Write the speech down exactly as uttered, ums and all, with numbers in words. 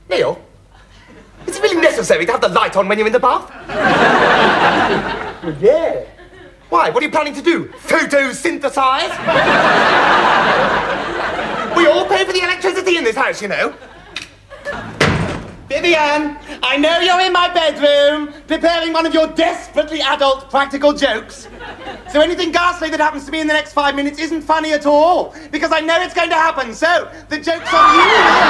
Neil, is it really necessary to have the light on when you're in the bath? Well, yeah. Why? What are you planning to do? Photosynthesize? We all pay for the electricity in this house, you know. Vivian, I know you're in my bedroom, preparing one of your desperately adult practical jokes. So anything ghastly that happens to me in the next five minutes isn't funny at all, because I know it's going to happen, so the joke's on you.